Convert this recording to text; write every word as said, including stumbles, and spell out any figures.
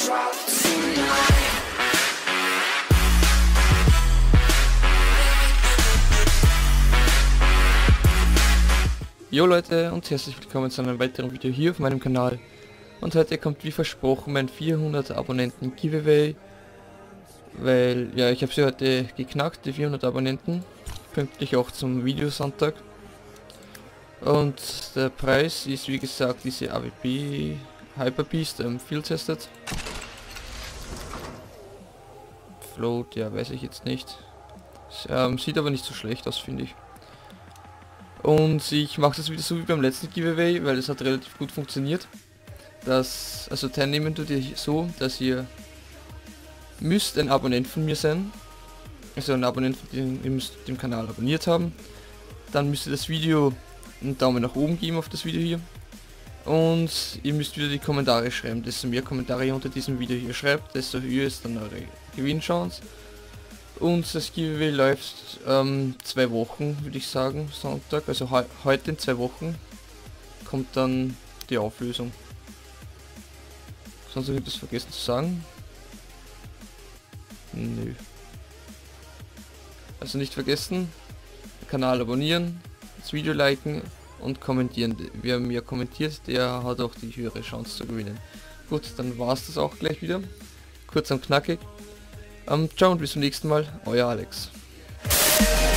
drop tonight. Jo Leute und herzlich willkommen zu einem weiteren Video hier auf meinem Kanal. Und heute kommt wie versprochen mein vierhundert Abonnenten Giveaway. Weil, ja, ich habe sie heute geknackt, die vierhundert Abonnenten. Pünktlich auch zum Videosonntag. Und der Preis ist wie gesagt diese A W P Hyper Beast ähm, Field Tested. Float, ja, weiß ich jetzt nicht. Ähm, sieht aber nicht so schlecht aus, finde ich. Und ich mache das wieder so wie beim letzten Giveaway, weil es hat relativ gut funktioniert. Das, also teilnehmen tut ihr so, dass ihr müsst ein Abonnent von mir sein. Also ein Abonnent, von dem, ihr müsst den Kanal abonniert haben. Dann müsst ihr das Video einen Daumen nach oben geben auf das Video hier. Und ihr müsst wieder die Kommentare schreiben. Desto mehr Kommentare ihr unter diesem Video hier schreibt, desto höher ist dann eure Gewinnchance. Und das Giveaway läuft ähm, zwei Wochen, würde ich sagen, Sonntag, also he heute in zwei Wochen kommt dann die Auflösung. Sonst habe ich das vergessen zu sagen. Nö. Also nicht vergessen, den Kanal abonnieren, das Video liken und kommentieren. Wer mehr kommentiert, der hat auch die höhere Chance zu gewinnen. Gut, dann war es das auch gleich wieder. Kurz und knackig. Um, ciao und bis zum nächsten Mal, euer Alex.